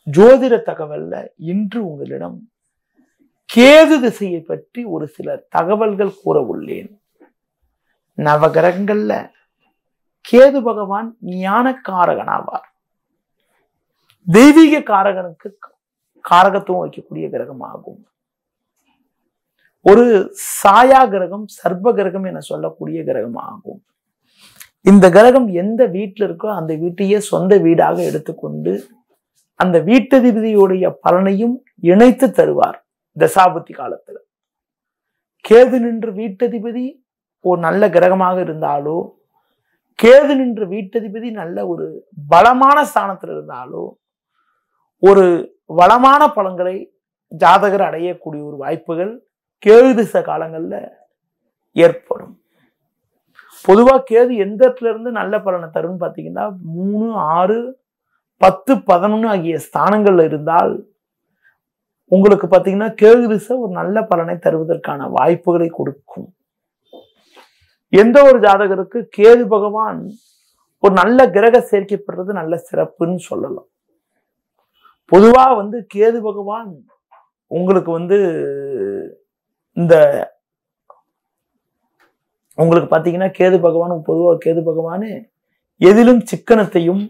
ஜோதிட தகவல்ல இன்று உங்களிடம் கேது திசையை பற்றி ஒரு சில தகவல்கள் கூற உள்ளேன். நவகிரகங்கள்ல கேது பகவான் ஞான காரகனாவார். தெய்வீக காரகனுக்கு காரகத்துவம் வைக்கக்கூடிய கிரகமாகும். ஒரு சாயா கிரகம், சர்ப்ப கிரகம் என சொல்லக்கூடிய கிரகமாகும். இந்த கிரகம் எந்த வீட்டில் இருக்கோ அந்த வீட்டையே சொந்த வீடாக எடுத்துக்கொண்டு அந்த வீட்டதிபதியுடைய பலனையும் இணைத்து தருவார். தசாபுத்தி காலத்துல கேது நின்று வீட்டதிபதி ஒரு நல்ல கிரகமாக இருந்தாலோ, கேது நின்று வீட்டதிபதி நல்ல ஒரு பலமான ஸ்தானத்தில் இருந்தாலோ ஒரு வளமான பலன்களை ஜாதகர் அடையக்கூடிய ஒரு வாய்ப்புகள் கேது திசை காலங்கள்ல ஏற்படும். பொதுவா கேது எந்த இடத்துல இருந்து நல்ல பலனை தரும்னு பாத்தீங்கன்னா 3, 6, 10, 11 ஆகிய ஸ்தானங்கள்ல இருந்தால் உங்களுக்கு பாத்தீங்கன்னா கேது திசை ஒரு நல்ல பலனை தருவதற்கான வாய்ப்புகளை கொடுக்கும். எந்த ஒரு ஜாதகருக்கு கேது பகவான் ஒரு நல்ல கிரக சேர்க்கைப்படுறது நல்ல சிறப்புன்னு சொல்லலாம். பொதுவா கேது பகவான் உங்களுக்கு இந்த உங்களுக்கு பாத்தீங்கன்னா கேது பகவான் பொதுவா கேது பகவானு எதிலும் சிக்கனத்தையும்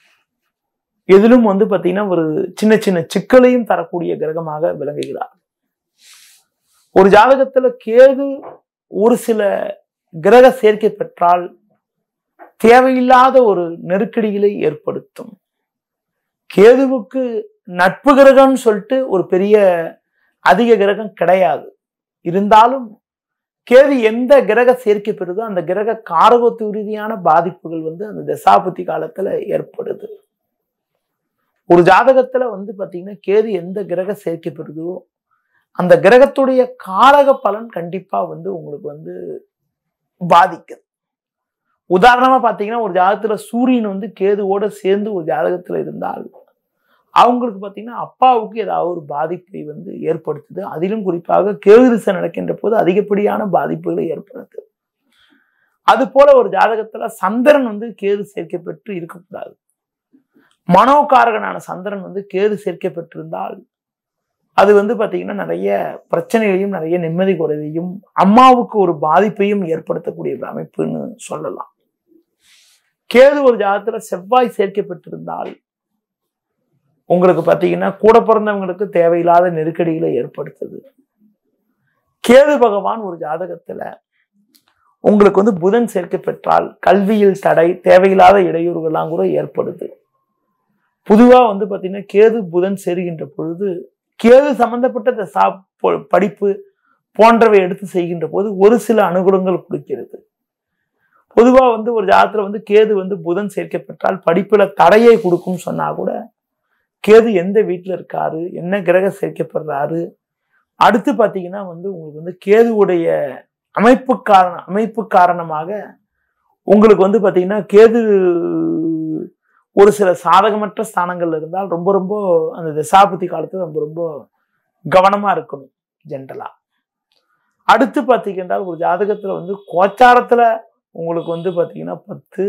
எதிலும் பாத்தீங்கன்னா ஒரு சின்ன சின்ன சிக்கலையும் தரக்கூடிய கிரகமாக விளங்குகிறார். ஒரு ஜாதகத்துல கேது ஒரு சில கிரக சேர்க்கை பெற்றால் தேவையில்லாத ஒரு நெருக்கடிகளை ஏற்படுத்தும். கேதுவுக்கு நட்பு கிரகம்னு சொல்லிட்டு ஒரு பெரிய அதிக கிரகம் கிடையாது. இருந்தாலும் கேது எந்த கிரக சேர்க்கை பெறுதோ அந்த கிரக காரகத்துவ ரீதியான பாதிப்புகள் அந்த தசாபுத்தி காலத்துல ஏற்படுது. ஒரு ஜாதகத்துல பாத்தீங்கன்னா கேது எந்த கிரக சேர்க்கை பெறுதோ அந்த கிரகத்துடைய காரக பலன் கண்டிப்பா உங்களுக்கு பாதிக்குது. உதாரணமா பாத்தீங்கன்னா ஒரு ஜாதகத்துல சூரியன் கேதுவோட சேர்ந்து ஒரு ஜாதகத்துல இருந்தால் அவங்களுக்கு பாத்தீங்கன்னா அப்பாவுக்கு ஏதாவது ஒரு பாதிப்பை ஏற்படுத்துது. அதிலும் குறிப்பாக கேது திசை நடக்கின்ற போது அதிகப்படியான பாதிப்புகளை ஏற்படுத்துது. அது போல ஒரு ஜாதகத்துல சந்திரன் கேது சேர்க்கை பெற்று இருக்கக்கூடாது. மனோகாரகனான சந்திரன் கேது சேர்க்கை பெற்றிருந்தால் அது பாத்தீங்கன்னா நிறைய பிரச்சனைகளையும் நிறைய நிம்மதி குறைவையும் அம்மாவுக்கு ஒரு பாதிப்பையும் ஏற்படுத்தக்கூடிய ஒரு அமைப்புன்னு சொல்லலாம். கேது ஒரு ஜாதகத்துல செவ்வாய் சேர்க்கை பெற்றிருந்தால் உங்களுக்கு பாத்தீங்கன்னா கூட பிறந்தவங்களுக்கு தேவையில்லாத நெருக்கடிகளை ஏற்படுத்துது. கேது பகவான் ஒரு ஜாதகத்துல உங்களுக்கு புதன் சேர்க்கை பெற்றால் கல்வியில் தடை, தேவையில்லாத இடையூறுகள்லாம் கூட ஏற்படுது. பொதுவா பாத்தீங்கன்னா கேது புதன் சேருகின்ற பொழுது கேது சம்பந்தப்பட்ட படிப்பு போன்றவை எடுத்து செய்கின்ற போது ஒரு சில அனுகூலங்கள் கொடுக்கிறது. பொதுவா ஒரு ஜாதகத்துல கேது புதன் சேர்க்கை பெற்றால் படிப்புல தடையை கொடுக்கும் சொன்னா கூட கேது எந்த வீட்டுல இருக்காரு, என்ன கிரக சேர்க்கப்படுறாரு, அடுத்து பாத்தீங்கன்னா உங்களுக்கு கேதுவுடைய அமைப்பு காரணமாக உங்களுக்கு பாத்தீங்கன்னா கேது ஒரு சில சாதகமற்ற ஸ்தானங்கள்ல இருந்தால் ரொம்ப ரொம்ப அந்த தசாபுத்தி காலத்துல ரொம்ப ரொம்ப கவனமா இருக்கணும் ஜென்ரலா. அடுத்து பாத்தீங்கன்னா ஒரு ஜாதகத்துல கோச்சாரத்துல உங்களுக்கு பாத்தீங்கன்னா 10,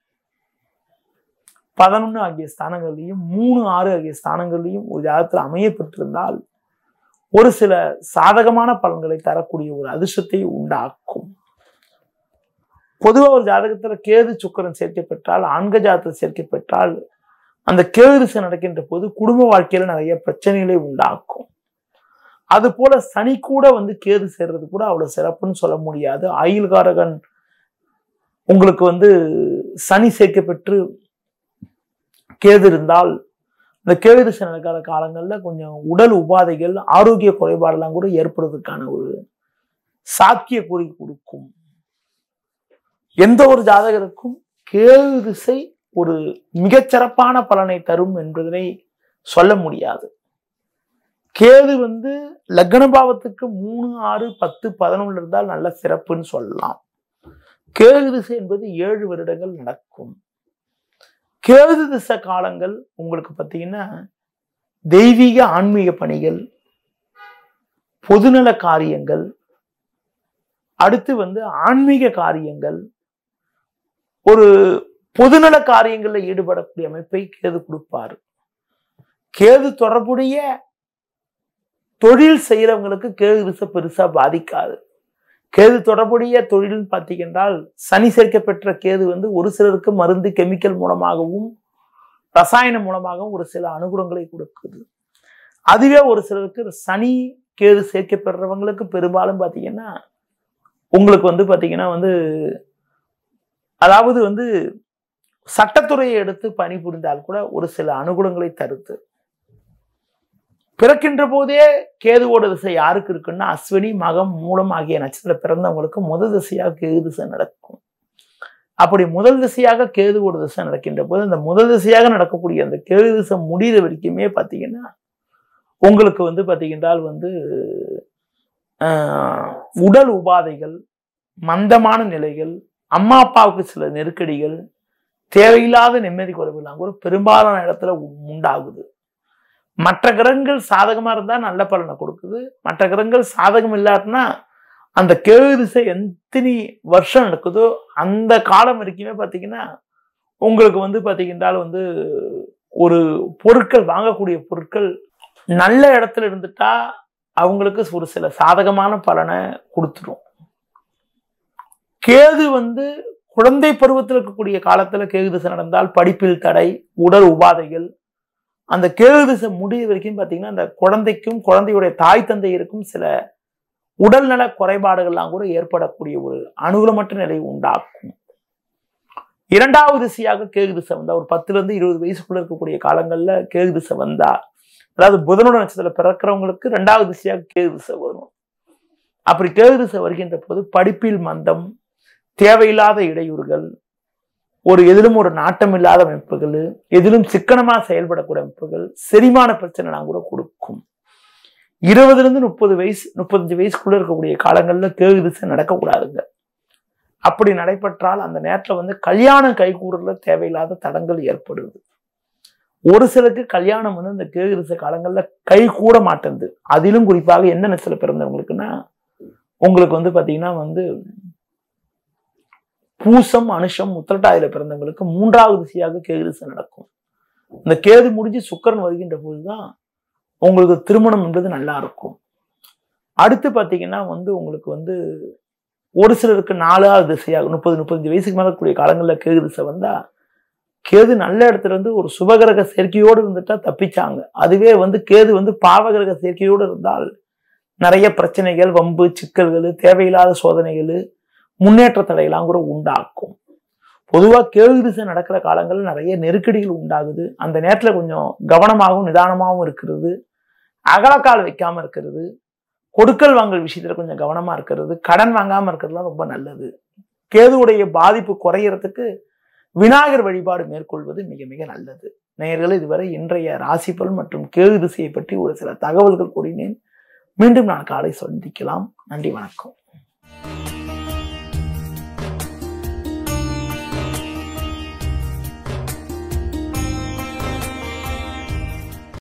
11 ஆகிய ஸ்தானங்கள்லையும் 3, 6 ஆகிய ஸ்தானங்கள்லையும் ஒரு ஜாதகத்துல அமையப்பட்டிருந்தால் ஒரு சில சாதகமான பலன்களை தரக்கூடிய ஒரு அதிர்ஷ்டத்தை உண்டாக்கும். பொதுவா ஒரு ஜாதகத்துல கேது சுக்கிரன் சேர்க்கை பெற்றால், ஆண்க ஜாதகத்தில் சேர்க்கை பெற்றால் அந்த கேது திசை நடக்கின்ற போது குடும்ப வாழ்க்கையில நிறைய பிரச்சனைகளை உண்டாக்கும். அது போல சனி கூட கேது சேர்றது கூட அவ்வளவு சிறப்புன்னு சொல்ல முடியாது. ஆயுள்காரகன் உங்களுக்கு சனி சேர்க்கை பெற்று கேது இருந்தால் இந்த கேது திசை நடக்காத காலங்கள்ல கொஞ்சம் உடல் உபாதைகள், ஆரோக்கிய குறைபாடெல்லாம் கூட ஏற்படுவதற்கான ஒரு சாத்திய கூறி கொடுக்கும். எந்த ஒரு ஜாதகருக்கும் கேது திசை ஒரு மிகச்சிறப்பான பலனை தரும் என்பதனை சொல்ல முடியாது. கேது லக்ன பாவத்துக்கு 3, 6, 10, 11 இருந்தால் நல்ல சிறப்புன்னு சொல்லலாம். கேது திசை என்பது 7 வருடங்கள் நடக்கும். கேது திசை காலங்கள் உங்களுக்கு பாத்தீங்கன்னா தெய்வீக ஆன்மீக பணிகள், பொதுநல காரியங்கள், அடுத்து ஆன்மீக காரியங்கள், ஒரு பொதுநல காரியங்கள்ல ஈடுபடக்கூடிய அமைப்பை கேது கொடுப்பாரு. கேது தொடர்புடைய தொழில் செய்யறவங்களுக்கு கேது திசை பெருசா பாதிக்காது. கேது தொடர்புடைய தொழில் பார்த்தீங்கன்றால் சனி சேர்க்கப்பெற்ற கேது வந்து ஒரு சிலருக்கு மருந்து கெமிக்கல் மூலமாகவும் ரசாயனம் மூலமாகவும் ஒரு சில அனுகூலங்களை கொடுக்குது. அதுவே ஒரு சிலருக்கு சனி கேது சேர்க்கப்பெறவங்களுக்கு பெரும்பாலும் பார்த்தீங்கன்னா உங்களுக்கு வந்து பார்த்தீங்கன்னா வந்து அதாவது வந்து சட்டத்துறையை எடுத்து பணிபுரிந்தால் கூட ஒரு சில அனுகூலங்களை தருது. பிறக்கின்ற போதே கேதுவோட திசை யாருக்கு இருக்குன்னா அஸ்வினி மகம் மூலம் ஆகிய நட்சத்திரம் பிறந்தவங்களுக்கு முதல் திசையாக கேது திசை நடக்கும். அப்படி முதல் திசையாக கேதுவோட திசை நடக்கின்ற போது அந்த முதல் திசையாக நடக்கக்கூடிய அந்த கேது திசை முடிகிற வரைக்குமே பார்த்தீங்கன்னா உங்களுக்கு வந்து பார்த்தீங்கன்றால் வந்து உடல் உபாதைகள், மந்தமான நிலைகள், அம்மா அப்பாவுக்கு சில நெருக்கடிகள், தேவையில்லாத நிம்மதி குறைவுலாம் கூட பெரும்பாலான இடத்துல உண்டாகுது. மற்ற கிரகங்கள் சாதகமா இருந்தா நல்ல பலனை கொடுக்குது. மற்ற கிரகங்கள் சாதகம் இல்லாட்டினா அந்த கேது திசை எத்தனை வருஷம் நடக்குதோ அந்த காலம் வரைக்குமே பார்த்தீங்கன்னா உங்களுக்கு வந்து பார்த்தீங்கன்றால் வந்து ஒரு பொருட்கள் வாங்கக்கூடிய பொருட்கள் நல்ல இடத்துல இருந்துட்டா அவங்களுக்கு ஒரு சில சாதகமான பலனை கொடுத்துரும். கேது வந்து குழந்தை பருவத்தில் இருக்கக்கூடிய காலத்துல கேது திசை நடந்தால் படிப்பில் தடை, உடல் உபாதைகள், அந்த கேது திசை முடிவு வரைக்கும் பார்த்தீங்கன்னா அந்த குழந்தைக்கும் குழந்தையுடைய தாய் தந்தையருக்கும் சில உடல்நல குறைபாடுகள்லாம் கூட ஏற்படக்கூடிய ஒரு அனுகூலமற்ற நிலை உண்டாக்கும். இரண்டாவது திசையாக கேது திசை வந்தா ஒரு 10 to 20 வயசுக்குள்ள இருக்கக்கூடிய காலங்கள்ல கேது திசை வந்தா, அதாவது புதனோட நட்சத்திரத்தில் பிறக்கிறவங்களுக்கு 2வது திசையாக கேது திசை வரும். அப்படி கேது திசை வருகின்ற போது படிப்பில் மந்தம், தேவையில்லாத இடையூறுகள், ஒரு எதிலும் ஒரு நாட்டம் இல்லாத அமைப்புகள், எதிலும் சிக்கனமா செயல்படக்கூடிய அமைப்புகள், செரிமான பிரச்சனை கூட கொடுக்கும். 20 to 30 வயசு 35 வயசுக்குள்ள இருக்கக்கூடிய காலங்கள்ல கேது திசை நடக்கக்கூடாதுங்க. அப்படி நடைபெற்றால் அந்த நேரத்துல வந்து கல்யாணம் கைகூடுறதுல தேவையில்லாத தடங்கள் ஏற்படுது. ஒரு சிலருக்கு கல்யாணம் வந்து இந்த கேது திசை காலங்கள்ல கை கூட மாட்டேங்குது. அதிலும் குறிப்பாக என்ன நட்சத்திரம் பிறந்தவங்களுக்குன்னா உங்களுக்கு வந்து பாத்தீங்கன்னா வந்து பூசம், அனுஷம், உத்திரட்டாதியில பிறந்தவங்களுக்கு 3வது திசையாக கேது திசை நடக்கும். இந்த கேது முடிஞ்சு சுக்கிரன் வருகின்ற போதுதான் உங்களுக்கு திருமணம் என்பது நல்லா இருக்கும். அடுத்து பார்த்தீங்கன்னா வந்து உங்களுக்கு வந்து ஒரு சிலருக்கு 4வது திசையாக 30-35 வயசுக்கு மேல கூடிய காலங்களில் கேது திசை வந்தா கேது நல்ல இடத்துல இருந்து ஒரு சுபகிரக சேர்க்கையோடு இருந்துட்டா தப்பிச்சாங்க. அதுவே வந்து கேது வந்து பாவகிரக சேர்க்கையோடு இருந்தால் நிறைய பிரச்சனைகள், வம்பு, சிக்கல்கள், தேவையில்லாத சோதனைகள், முன்னேற்ற தடையெல்லாம் கூட உண்டாக்கும். பொதுவாக கேது திசை நடக்கிற காலங்களில் நிறைய நெருக்கடிகள் உண்டாகுது. அந்த நேரத்தில் கொஞ்சம் கவனமாகவும் நிதானமாகவும் இருக்கிறது, அகலக்கால் வைக்காம இருக்கிறது, கொடுக்கல் வாங்கல் விஷயத்துல கொஞ்சம் கவனமா இருக்கிறது, கடன் வாங்காம இருக்கிறதுலாம் ரொம்ப நல்லது. கேதுவுடைய பாதிப்பு குறையறதுக்கு விநாயகர் வழிபாடு மேற்கொள்வது மிக மிக நல்லது. நேயர்களே, இதுவரை இன்றைய ராசிபலன் மற்றும் கேது திசையை பற்றி ஒரு சில தகவல்கள் கூறினேன். மீண்டும் நான் காலை சந்திக்கலாம். நன்றி, வணக்கம்.